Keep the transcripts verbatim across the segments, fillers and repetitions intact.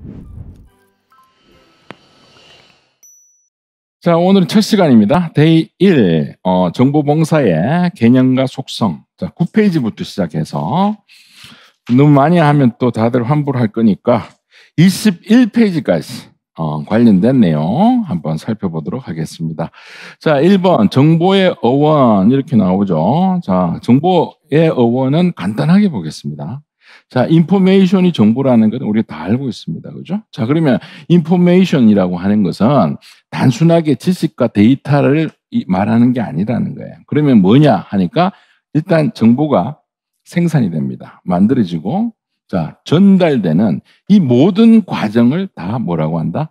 자, 오늘은 첫 시간입니다. 데이 일, 어, 정보봉사의 개념과 속성. 자, 구 페이지부터 시작해서 너무 많이 하면 또 다들 환불할 거니까 이십일 페이지까지 어, 관련된 내용 한번 살펴보도록 하겠습니다. 자, 일 번 정보의 어원 이렇게 나오죠. 자, 정보의 어원은 간단하게 보겠습니다. 자, 인포메이션이 정보라는 건 우리가 다 알고 있습니다. 그죠? 자, 그러면 인포메이션이라고 하는 것은 단순하게 지식과 데이터를 말하는 게 아니라는 거예요. 그러면 뭐냐 하니까 일단 정보가 생산이 됩니다. 만들어지고, 자, 전달되는 이 모든 과정을 다 뭐라고 한다?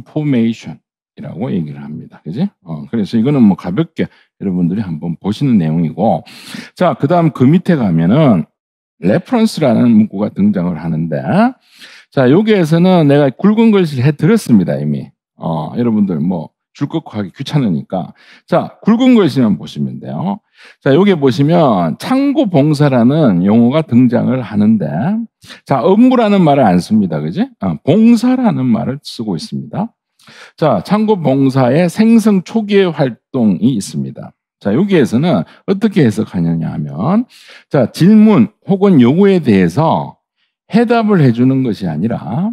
인포메이션이라고 얘기를 합니다. 그지? 어, 그래서 이거는 뭐 가볍게 여러분들이 한번 보시는 내용이고, 자, 그 다음 그 밑에 가면은 레퍼런스라는 문구가 등장을 하는데, 자, 여기에서는 내가 굵은 글씨를 해드렸습니다, 이미. 어, 여러분들 뭐 줄 긋고 하기 귀찮으니까. 자, 굵은 글씨만 보시면 돼요. 자, 여기 보시면 창고봉사라는 용어가 등장을 하는데, 자, 업무라는 말을 안 씁니다. 그지? 어, 봉사라는 말을 쓰고 있습니다. 자, 창고봉사의 생성 초기의 활동이 있습니다. 자, 여기에서는 어떻게 해석하느냐 하면, 자, 질문 혹은 요구에 대해서 해답을 해주는 것이 아니라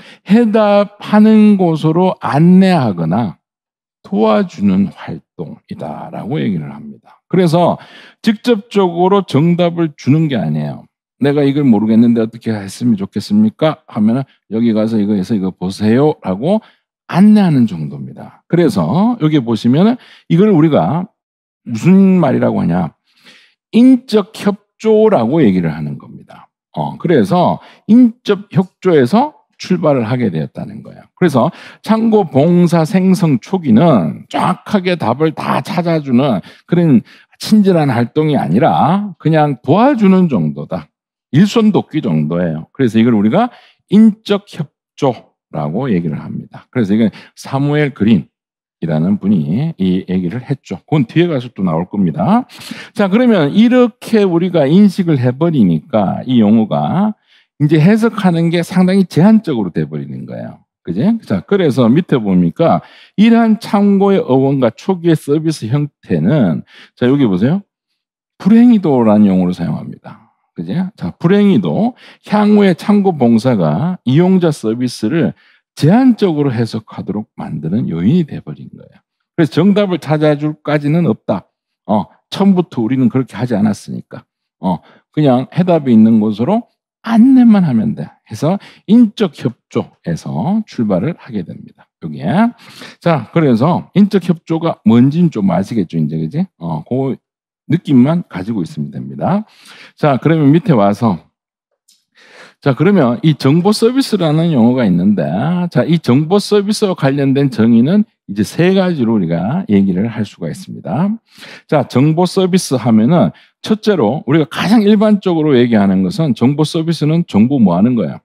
해답하는 곳으로 안내하거나 도와주는 활동이다라고 얘기를 합니다. 그래서 직접적으로 정답을 주는 게 아니에요. 내가 이걸 모르겠는데 어떻게 했으면 좋겠습니까? 하면은 여기 가서 이거 해서 이거 보세요 라고 안내하는 정도입니다. 그래서 여기 보시면은 이걸 우리가 무슨 말이라고 하냐? 인적 협조라고 얘기를 하는 겁니다. 어, 그래서 인적 협조에서 출발을 하게 되었다는 거예요. 그래서 창고 봉사 생성 초기는 정확하게 답을 다 찾아주는 그런 친절한 활동이 아니라 그냥 도와주는 정도다. 일손 돕기 정도예요. 그래서 이걸 우리가 인적 협조라고 얘기를 합니다. 그래서 이건 사무엘 그린 이라는 분이 이 얘기를 했죠. 그건 뒤에 가서 또 나올 겁니다. 자, 그러면 이렇게 우리가 인식을 해버리니까 이 용어가 이제 해석하는 게 상당히 제한적으로 돼버리는 거예요. 그지? 자, 그래서 밑에 보니까 이러한 창고의 어원과 초기의 서비스 형태는, 자, 여기 보세요. 불행히도라는 용어를 사용합니다. 그지? 자, 불행히도 향후에 창고 봉사가 이용자 서비스를 제한적으로 해석하도록 만드는 요인이 돼버린 거예요. 그래서 정답을 찾아줄까지는 없다. 어, 처음부터 우리는 그렇게 하지 않았으니까. 어, 그냥 해답이 있는 곳으로 안내만 하면 돼. 해서 인적 협조에서 출발을 하게 됩니다. 여기에. 자, 그래서 인적 협조가 뭔지는 좀 아시겠죠, 이제, 그지? 어, 그 느낌만 가지고 있으면 됩니다. 자, 그러면 밑에 와서 자, 그러면 이 정보 서비스라는 용어가 있는데, 자, 이 정보 서비스와 관련된 정의는 이제 세 가지로 우리가 얘기를 할 수가 있습니다. 자, 정보 서비스 하면은 첫째로 우리가 가장 일반적으로 얘기하는 것은 정보 서비스는 정보 뭐 하는 거야?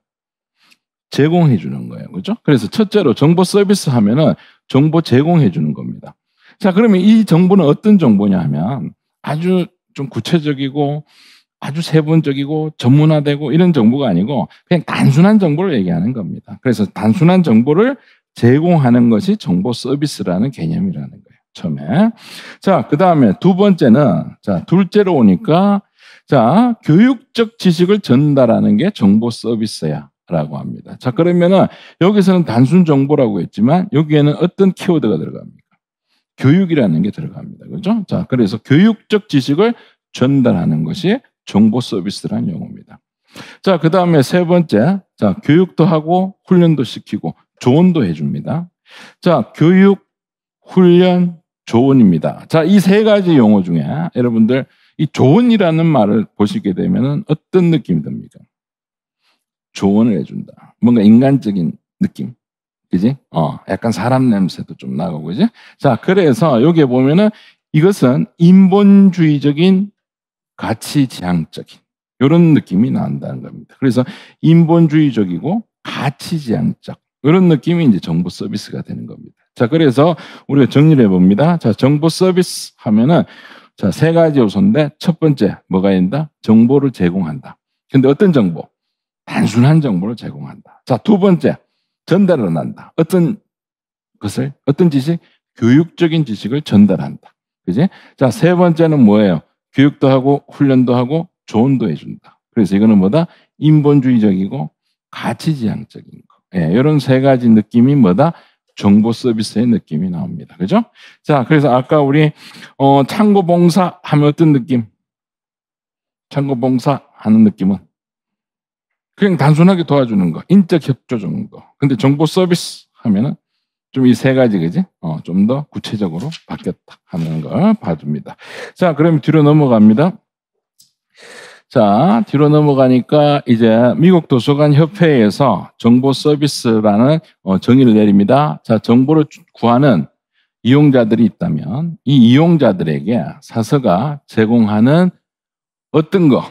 제공해 주는 거예요. 그렇죠? 그래서 첫째로 정보 서비스 하면은 정보 제공해 주는 겁니다. 자, 그러면 이 정보는 어떤 정보냐 하면 아주 좀 구체적이고 아주 세분적이고 전문화되고 이런 정보가 아니고 그냥 단순한 정보를 얘기하는 겁니다. 그래서 단순한 정보를 제공하는 것이 정보 서비스라는 개념이라는 거예요. 처음에. 자, 그 다음에 두 번째는, 자, 둘째로 오니까, 자, 교육적 지식을 전달하는 게 정보 서비스야. 라고 합니다. 자, 그러면은 여기서는 단순 정보라고 했지만 여기에는 어떤 키워드가 들어갑니까? 교육이라는 게 들어갑니다. 그죠? 자, 그래서 교육적 지식을 전달하는 것이 정보 서비스라는 용어입니다. 자, 그 다음에 세 번째, 자, 교육도 하고 훈련도 시키고 조언도 해줍니다. 자, 교육, 훈련, 조언입니다. 자, 이 세 가지 용어 중에 여러분들 이 조언이라는 말을 보시게 되면 어떤 느낌이 듭니까? 조언을 해준다. 뭔가 인간적인 느낌. 그지? 어, 약간 사람 냄새도 좀 나고, 그지? 자, 그래서 여기에 보면은 이것은 인본주의적인 가치 지향적인 이런 느낌이 난다는 겁니다. 그래서 인본주의적이고 가치 지향적 이런 느낌이 이제 정보 서비스가 되는 겁니다. 자, 그래서 우리가 정리를 해봅니다. 자, 정보 서비스 하면은 자, 세 가지 요소인데 첫 번째 뭐가 된다? 정보를 제공한다. 근데 어떤 정보? 단순한 정보를 제공한다. 자, 두 번째 전달을 한다. 어떤 것을, 어떤 지식? 교육적인 지식을 전달한다. 그지? 자, 세 번째는 뭐예요? 교육도 하고, 훈련도 하고, 조언도 해준다. 그래서 이거는 뭐다? 인본주의적이고, 가치지향적인 거. 예, 이런 세 가지 느낌이 뭐다? 정보 서비스의 느낌이 나옵니다. 그죠? 자, 그래서 아까 우리, 어, 창고봉사 하면 어떤 느낌? 창고봉사 하는 느낌은? 그냥 단순하게 도와주는 거, 인적 협조 정도. 근데 정보 서비스 하면은 좀 이 세 가지, 그지? 어, 좀 더 구체적으로 바뀌었다 하는 걸 봐줍니다. 자, 그럼 뒤로 넘어갑니다. 자, 뒤로 넘어가니까 이제 미국 도서관 협회에서 정보 서비스라는 어, 정의를 내립니다. 자, 정보를 구하는 이용자들이 있다면 이 이용자들에게 사서가 제공하는 어떤 거?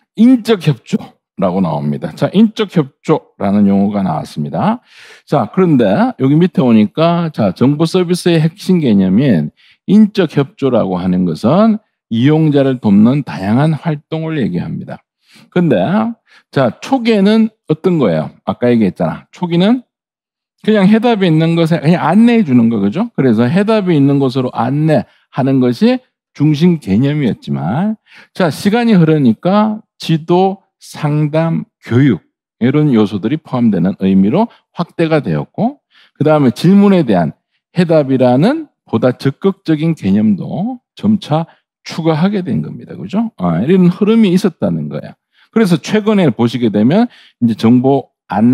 인적 협조라고 나옵니다. 자, 인적 협조라는 용어가 나왔습니다. 자, 그런데 여기 밑에 오니까 자, 정보 서비스의 핵심 개념인 인적 협조라고 하는 것은 이용자를 돕는 다양한 활동을 얘기합니다. 근데 자, 초기에는 어떤 거예요? 아까 얘기했잖아. 초기는 그냥 해답이 있는 것에 그냥 안내해 주는 거, 그죠? 그래서 해답이 있는 곳으로 안내하는 것이 중심 개념이었지만, 자, 시간이 흐르니까 지도, 상담, 교육 이런 요소들이 포함되는 의미로 확대가 되었고, 그 다음에 질문에 대한 해답이라는 보다 적극적인 개념도 점차 추가하게 된 겁니다. 그죠? 아, 이런 흐름이 있었다는 거예요. 그래서 최근에 보시게 되면 이제 정보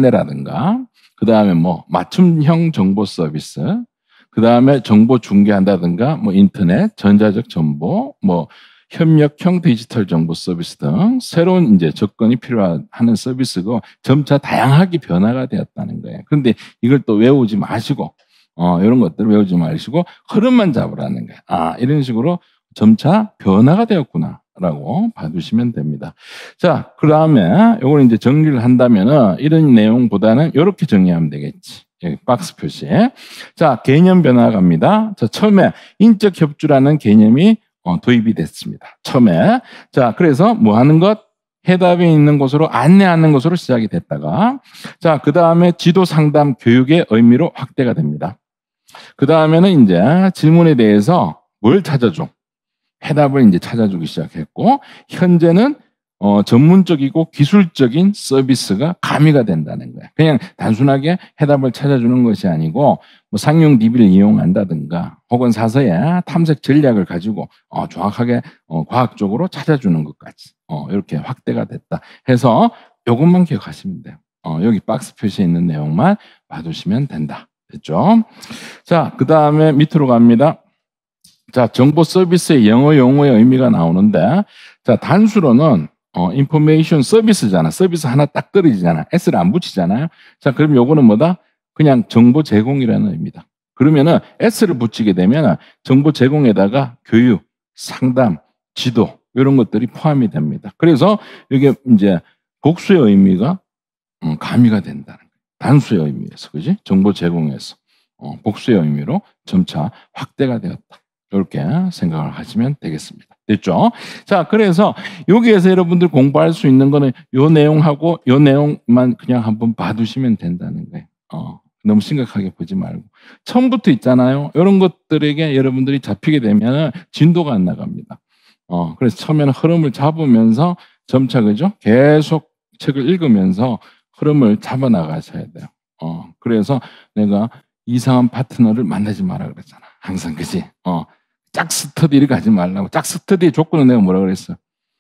안내라든가, 그 다음에 뭐 맞춤형 정보 서비스, 그 다음에 정보 중개한다든가, 뭐 인터넷, 전자적 정보, 뭐 협력형 디지털 정보 서비스 등 새로운 이제 접근이 필요하는 서비스고 점차 다양하게 변화가 되었다는 거예요. 그런데 이걸 또 외우지 마시고, 어, 이런 것들을 외우지 마시고 흐름만 잡으라는 거예요. 아, 이런 식으로 점차 변화가 되었구나라고 봐주시면 됩니다. 자, 그 다음에 이걸 이제 정리를 한다면은 이런 내용보다는 이렇게 정리하면 되겠지. 여기 박스 표시. 자, 개념 변화 갑니다. 자, 처음에 인적 협조라는 개념이 어, 도입이 됐습니다. 처음에. 자, 그래서 뭐 하는 것? 해답이 있는 곳으로 안내하는 것으로 시작이 됐다가, 자, 그 다음에 지도 상담 교육의 의미로 확대가 됩니다. 그 다음에는 이제 질문에 대해서 뭘 찾아줘? 해답을 이제 찾아주기 시작했고, 현재는 어, 전문적이고 기술적인 서비스가 가미가 된다는 거예요. 그냥 단순하게 해답을 찾아주는 것이 아니고, 뭐 상용 디비를 이용한다든가, 혹은 사서의 탐색 전략을 가지고 어, 정확하게 어, 과학적으로 찾아주는 것까지 어, 이렇게 확대가 됐다 해서 이것만 기억하시면 돼요. 어, 여기 박스 표시에 있는 내용만 봐두시면 된다. 됐죠? 자, 그 다음에 밑으로 갑니다. 자, 정보 서비스의 영어 용어의 의미가 나오는데, 자, 단수로는 어, 인포메이션 서비스잖아. 서비스 하나 딱 떨어지잖아. S를 안 붙이잖아요. 자, 그럼 요거는 뭐다? 그냥 정보 제공이라는 의미다. 그러면은 S를 붙이게 되면 정보 제공에다가 교육, 상담, 지도 이런 것들이 포함이 됩니다. 그래서 이게 이제 복수의 의미가 음, 가미가 된다는 거예요. 단수의 의미에서, 그지? 정보 제공에서 어, 복수의 의미로 점차 확대가 되었다. 이렇게 생각을 하시면 되겠습니다. 됐죠? 자, 그래서 여기에서 여러분들 공부할 수 있는 거는 요 내용하고 요 내용만 그냥 한번 봐두시면 된다는 거예요. 어, 너무 심각하게 보지 말고. 처음부터 있잖아요. 이런 것들에게 여러분들이 잡히게 되면 진도가 안 나갑니다. 어, 그래서 처음에는 흐름을 잡으면서 점차, 그죠? 계속 책을 읽으면서 흐름을 잡아 나가셔야 돼요. 어, 그래서 내가 이상한 파트너를 만나지 마라 그랬잖아. 항상, 그지? 어, 짝 스터디를 가지 말라고. 짝 스터디의 조건은 내가 뭐라 그랬어?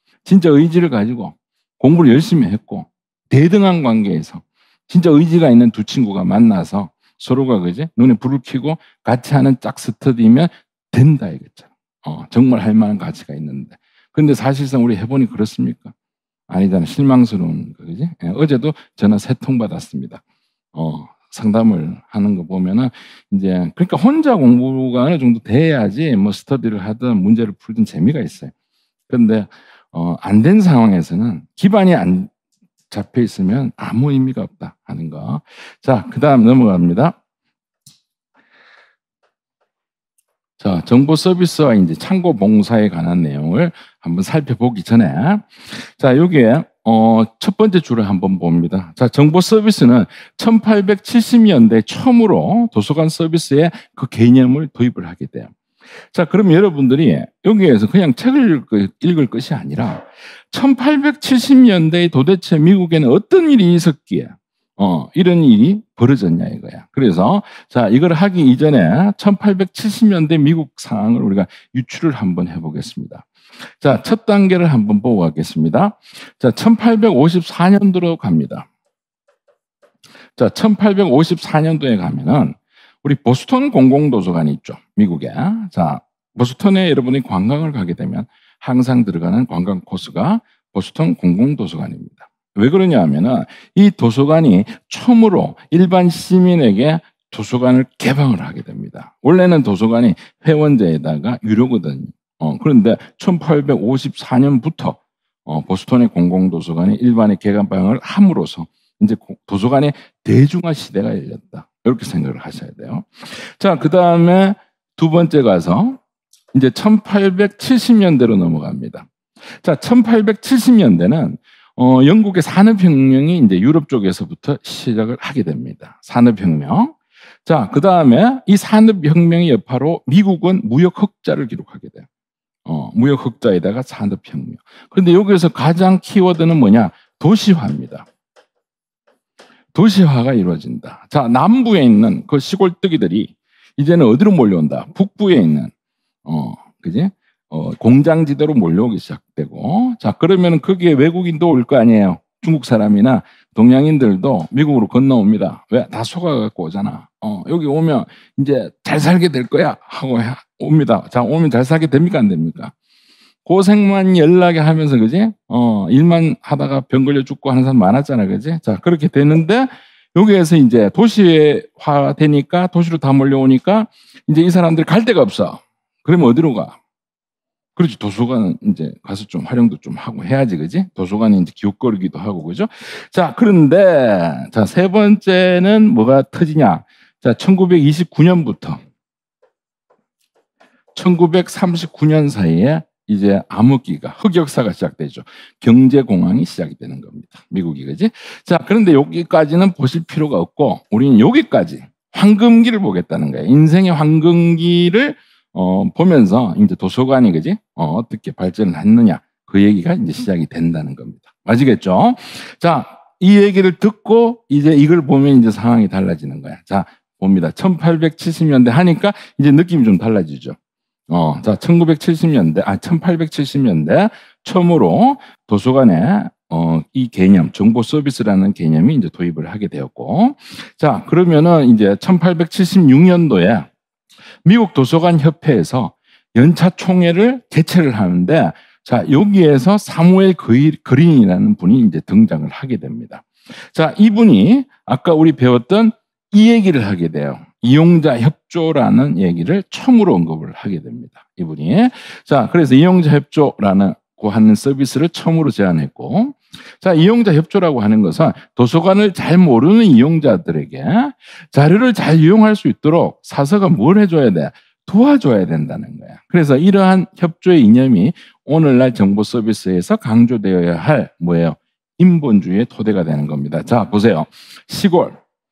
진짜 의지를 가지고 공부를 열심히 했고 대등한 관계에서 진짜 의지가 있는 두 친구가 만나서 서로가, 그지? 눈에 불을 켜고 같이 하는 짝 스터디면 된다 이거잖아. 어, 정말 할 만한 가치가 있는데. 근데 사실상 우리 해보니 그렇습니까? 아니잖아. 실망스러운 거, 그지? 예, 어제도 전화 세 통 받았습니다. 어, 상담을 하는 거 보면은 이제 그러니까 혼자 공부가 어느 정도 돼야지 뭐 스터디를 하든 문제를 풀든 재미가 있어요. 그런데 어, 안 된 상황에서는 기반이 안 잡혀 있으면 아무 의미가 없다 하는 거. 자, 그다음 넘어갑니다. 자, 정보 서비스와 이제 창고 봉사에 관한 내용을 한번 살펴보기 전에, 자, 여기에 어, 첫 번째 줄을 한번 봅니다. 자, 정보 서비스는 천팔백칠십 년대 처음으로 도서관 서비스에 그 개념을 도입을 하게 돼요. 자, 그럼 여러분들이 여기에서 그냥 책을 읽을 것이 아니라 천팔백칠십 년대에 도대체 미국에는 어떤 일이 있었기에 어, 이런 일이 벌어졌냐 이거야. 그래서 자, 이걸 하기 이전에 천팔백칠십 년대 미국 상황을 우리가 유추를 한번 해보겠습니다. 자, 첫 단계를 한번 보고 가겠습니다. 자, 천팔백오십사 년도로 갑니다. 자, 천팔백오십사 년도에 가면은 우리 보스턴 공공도서관이 있죠. 미국에. 자, 보스턴에 여러분이 관광을 가게 되면 항상 들어가는 관광 코스가 보스턴 공공도서관입니다. 왜 그러냐 하면은 이 도서관이 처음으로 일반 시민에게 도서관을 개방을 하게 됩니다. 원래는 도서관이 회원제에다가 유료거든요. 어, 그런데 천팔백오십사 년부터 어, 보스턴의 공공도서관이 일반에 개방을 함으로써 이제 도서관의 대중화 시대가 열렸다. 이렇게 생각을 하셔야 돼요. 자, 그 다음에 두 번째 가서 이제 천팔백칠십 년대로 넘어갑니다. 자, 천팔백칠십 년대는 어, 영국의 산업혁명이 이제 유럽 쪽에서부터 시작을 하게 됩니다. 산업혁명. 자, 그 다음에 이 산업혁명의 여파로 미국은 무역 흑자를 기록하게 돼요. 어, 무역 흑자에다가 산업혁명. 그런데 여기에서 가장 키워드는 뭐냐? 도시화입니다. 도시화가 이루어진다. 자, 남부에 있는 그 시골뜨기들이 이제는 어디로 몰려온다? 북부에 있는, 어, 그지? 어, 공장지대로 몰려오기 시작되고, 자, 그러면 거기에 외국인도 올 거 아니에요. 중국 사람이나 동양인들도 미국으로 건너옵니다. 왜? 다 속아갖고 오잖아. 어, 여기 오면 이제 잘 살게 될 거야. 하고 옵니다. 자, 오면 잘 살게 됩니까? 안 됩니까? 고생만 연락에 하면서, 그지? 어, 일만 하다가 병 걸려 죽고 하는 사람 많았잖아. 그지? 자, 그렇게 되는데, 여기에서 이제 도시화 되니까, 도시로 다 몰려오니까, 이제 이 사람들이 갈 데가 없어. 그러면 어디로 가? 그렇지. 도서관 이제 가서 좀 활용도 좀 하고 해야지. 그지? 도서관이 이제 기웃거리기도 하고, 그죠? 자, 그런데, 자, 세 번째는 뭐가 터지냐? 자, 천구백이십구 년부터 천구백삼십구 년 사이에 이제 암흑기가, 흑역사가 시작되죠. 경제공황이 시작이 되는 겁니다. 미국이, 그지? 자, 그런데 여기까지는 보실 필요가 없고, 우리는 여기까지 황금기를 보겠다는 거예요. 인생의 황금기를 어, 보면서 이제 도서관이, 그지? 어, 어떻게 발전을 했느냐. 그 얘기가 이제 시작이 된다는 겁니다. 맞으겠죠? 자, 이 얘기를 듣고 이제 이걸 보면 이제 상황이 달라지는 거야. 자, 봅니다. 천팔백칠십 년대 하니까 이제 느낌이 좀 달라지죠. 어, 자, 천구백칠십 년대, 아, 천팔백칠십 년대 처음으로 도서관에 어, 이 개념, 정보 서비스라는 개념이 이제 도입을 하게 되었고, 자, 그러면은 이제 천팔백칠십육 년도에 미국 도서관 협회에서 연차 총회를 개최를 하는데, 자, 여기에서 사무엘 그린이라는 분이 이제 등장을 하게 됩니다. 자, 이분이 아까 우리 배웠던 이 얘기를 하게 돼요. 이용자 협조라는 얘기를 처음으로 언급을 하게 됩니다. 이분이. 자, 그래서 이용자 협조라는 고 하는 서비스를 처음으로 제안했고, 자, 이용자 협조라고 하는 것은 도서관을 잘 모르는 이용자들에게 자료를 잘 이용할 수 있도록 사서가 뭘 해줘야 돼? 도와줘야 된다는 거야. 그래서 이러한 협조의 이념이 오늘날 정보 서비스에서 강조되어야 할 뭐예요? 인본주의의 토대가 되는 겁니다. 자, 보세요. 시골,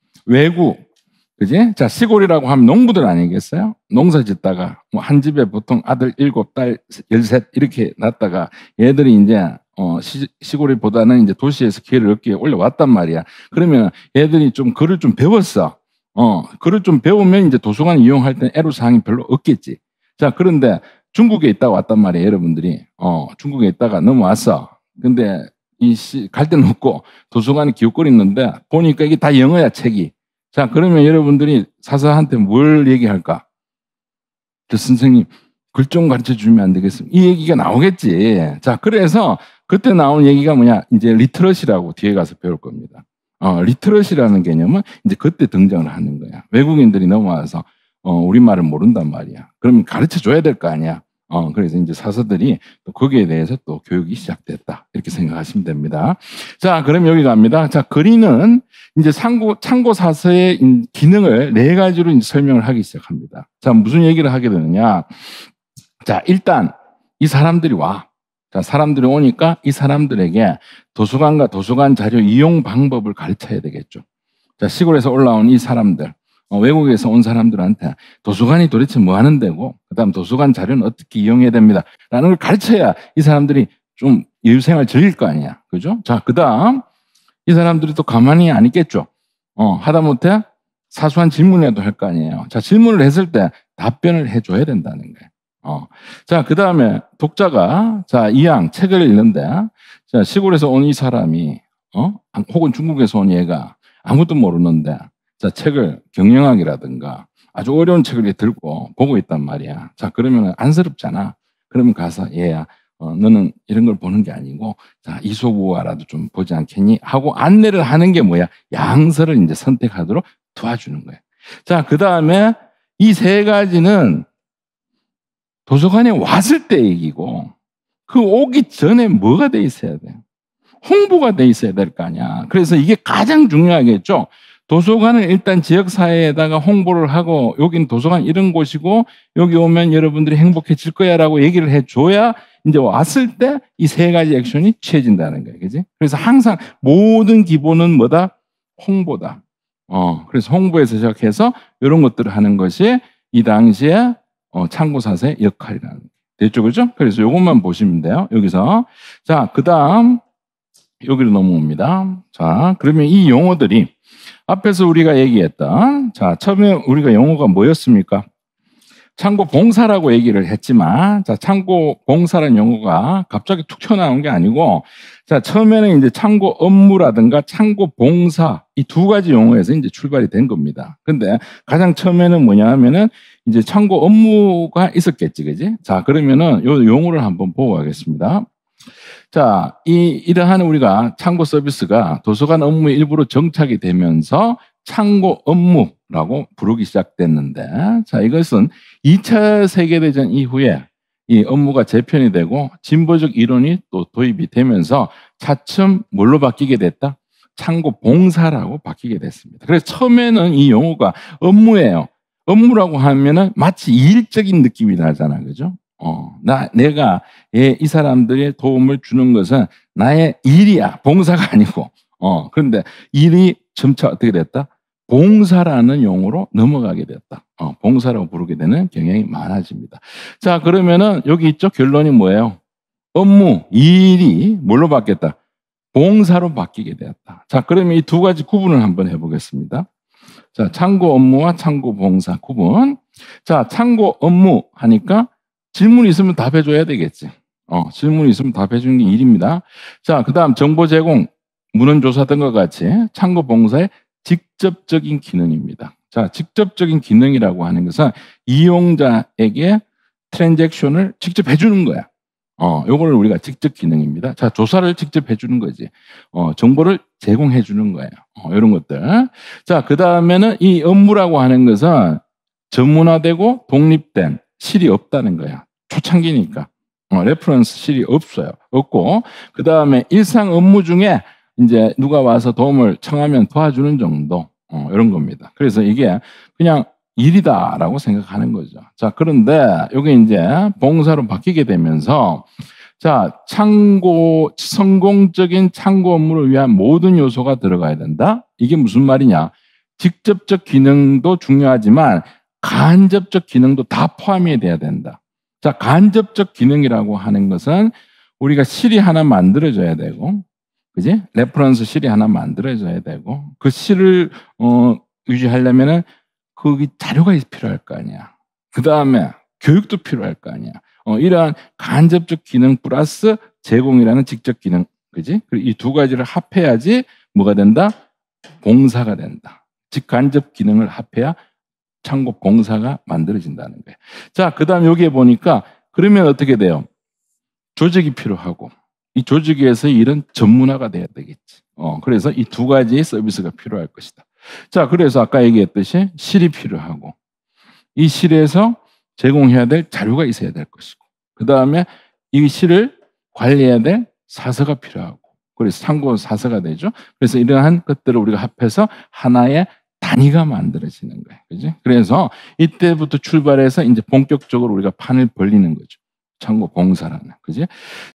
외국, 그지? 자, 시골이라고 하면 농부들 아니겠어요? 농사 짓다가, 뭐, 한 집에 보통 아들 일곱, 딸 열셋, 이렇게 낳다가, 얘들이 이제, 어, 시, 시골이보다는 이제 도시에서 기회를 얻기에 올라왔단 말이야. 그러면 얘들이 좀 글을 좀 배웠어. 어, 글을 좀 배우면 이제 도서관 이용할 때 애로사항이 별로 없겠지. 자, 그런데 중국에 있다가 왔단 말이에요, 여러분들이. 어, 중국에 있다가 넘어왔어. 근데 이 시, 갈 데는 없고 도서관에 기웃거리는데 보니까 이게 다 영어야, 책이. 자, 그러면 여러분들이 사서한테 뭘 얘기할까? 저 선생님, 글 좀 가르쳐 주면 안 되겠습니까? 이 얘기가 나오겠지. 자, 그래서 그때 나온 얘기가 뭐냐? 이제 리터러시라고 뒤에 가서 배울 겁니다. 어, 리터러시라는 개념은 이제 그때 등장을 하는 거야. 외국인들이 넘어와서 어, 우리말을 모른단 말이야. 그러면 가르쳐 줘야 될 거 아니야. 어, 그래서 이제 사서들이 또 거기에 대해서 또 교육이 시작됐다. 이렇게 생각하시면 됩니다. 자, 그럼 여기 갑니다. 자, 그리는 이제 참고, 참고 사서의 기능을 네 가지로 이제 설명을 하기 시작합니다. 자, 무슨 얘기를 하게 되느냐. 자, 일단 이 사람들이 와. 자, 사람들이 오니까 이 사람들에게 도서관과 도서관 자료 이용 방법을 가르쳐야 되겠죠. 자, 시골에서 올라온 이 사람들, 어, 외국에서 온 사람들한테 도서관이 도대체 뭐 하는 데고, 그 다음 도서관 자료는 어떻게 이용해야 됩니다. 라는 걸 가르쳐야 이 사람들이 좀 여유생활 즐길 거 아니야. 그죠? 자, 그 다음, 이 사람들이 또 가만히 안 있겠죠. 어, 하다못해 사소한 질문이라도 할 거 아니에요. 자, 질문을 했을 때 답변을 해줘야 된다는 거예요. 어. 자, 그 다음에 독자가, 자, 이왕 책을 읽는데, 자, 시골에서 온 이 사람이, 어? 혹은 중국에서 온 얘가 아무것도 모르는데, 자, 책을 경영학이라든가 아주 어려운 책을 들고 보고 있단 말이야. 자, 그러면 안쓰럽잖아. 그러면 가서 얘야, 어, 너는 이런 걸 보는 게 아니고, 자, 이소부화라도 좀 보지 않겠니? 하고 안내를 하는 게 뭐야? 양서를 이제 선택하도록 도와주는 거예요. 자, 그 다음에 이 세 가지는 도서관에 왔을 때 얘기고, 그 오기 전에 뭐가 돼 있어야 돼? 홍보가 돼 있어야 될 거 아니야. 그래서 이게 가장 중요하겠죠. 도서관을 일단 지역사회에다가 홍보를 하고, 여기는 도서관 이런 곳이고, 여기 오면 여러분들이 행복해질 거야 라고 얘기를 해줘야 이제 왔을 때 이 세 가지 액션이 취해진다는 거예요. 그지? 그래서 항상 모든 기본은 뭐다? 홍보다. 어, 그래서 홍보에서 시작해서 이런 것들을 하는 것이 이 당시에 어, 참고사서의 역할이라는 거예요. 됐죠? 그죠? 그래서 이것만 보시면 돼요. 여기서. 자, 그 다음, 여기로 넘어옵니다. 자, 그러면 이 용어들이 앞에서 우리가 얘기했던, 자, 처음에 우리가 용어가 뭐였습니까? 창고 봉사라고 얘기를 했지만, 자, 창고 봉사라는 용어가 갑자기 툭 튀어나온 게 아니고, 자, 처음에는 이제 창고 업무라든가 창고 봉사, 이 두 가지 용어에서 이제 출발이 된 겁니다. 근데 가장 처음에는 뭐냐 하면은 이제 창고 업무가 있었겠지, 그지? 자, 그러면은 요 용어를 한번 보고 가겠습니다. 자, 이, 이러한 우리가 창고 서비스가 도서관 업무의 일부로 정착이 되면서 창고 업무라고 부르기 시작됐는데, 자, 이것은 이 차 세계대전 이후에 이 업무가 재편이 되고 진보적 이론이 또 도입이 되면서 차츰 뭘로 바뀌게 됐다? 창고 봉사라고 바뀌게 됐습니다. 그래서 처음에는 이 용어가 업무예요. 업무라고 하면은 마치 일적인 느낌이 나잖아, 그죠? 어, 나, 내가 예, 이 사람들의 도움을 주는 것은 나의 일이야. 봉사가 아니고. 어, 그런데 일이 점차 어떻게 됐다? 봉사라는 용어로 넘어가게 됐다. 어, 봉사라고 부르게 되는 경향이 많아집니다. 자, 그러면은 여기 있죠? 결론이 뭐예요? 업무, 일이 뭘로 바뀌었다? 봉사로 바뀌게 되었다. 자, 그러면 이 두 가지 구분을 한번 해보겠습니다. 자, 창고 업무와 창고 봉사 구분. 자, 창고 업무 하니까 질문이 있으면 답해줘야 되겠지. 어, 질문이 있으면 답해주는 게 일입니다. 자, 그 다음 정보 제공, 문헌조사 등과 같이 창고 봉사의 직접적인 기능입니다. 자, 직접적인 기능이라고 하는 것은 이용자에게 트랜잭션을 직접 해주는 거야. 어, 요걸 우리가 직접 기능입니다. 자, 조사를 직접 해주는 거지. 어, 정보를 제공해 주는 거예요. 어, 이런 것들. 자, 그 다음에는 이 업무라고 하는 것은 전문화되고 독립된 실이 없다는 거야. 초창기니까. 어, 레퍼런스 실이 없어요. 없고, 그 다음에 일상 업무 중에 이제 누가 와서 도움을 청하면 도와주는 정도. 어, 이런 겁니다. 그래서 이게 그냥 일이다라고 생각하는 거죠. 자, 그런데 여기 이제 봉사로 바뀌게 되면서 자, 창고, 성공적인 창고 업무를 위한 모든 요소가 들어가야 된다? 이게 무슨 말이냐? 직접적 기능도 중요하지만 간접적 기능도 다 포함이 돼야 된다. 자, 간접적 기능이라고 하는 것은 우리가 실이 하나 만들어져야 되고, 그지? 레퍼런스 실이 하나 만들어져야 되고, 그 실을, 어, 유지하려면은 거기 자료가 필요할 거 아니야. 그 다음에 교육도 필요할 거 아니야. 어, 이러한 간접적 기능 플러스 제공이라는 직접 기능, 그지? 이 두 가지를 합해야지 뭐가 된다? 봉사가 된다. 즉 간접 기능을 합해야 창고 봉사가 만들어진다는 거예요. 자, 그 다음 여기에 보니까 그러면 어떻게 돼요? 조직이 필요하고 이 조직에서 일은 전문화가 돼야 되겠지. 어, 그래서 이 두 가지의 서비스가 필요할 것이다. 자, 그래서 아까 얘기했듯이 실이 필요하고 이 실에서 제공해야 될 자료가 있어야 될 것이고 그 다음에 이 실을 관리해야 될 사서가 필요하고 그래서 창고 사서가 되죠. 그래서 이러한 것들을 우리가 합해서 하나의 단위가 만들어지는 거예요. 그죠? 그래서 이때부터 출발해서 이제 본격적으로 우리가 판을 벌리는 거죠. 창고 봉사라는. 그지?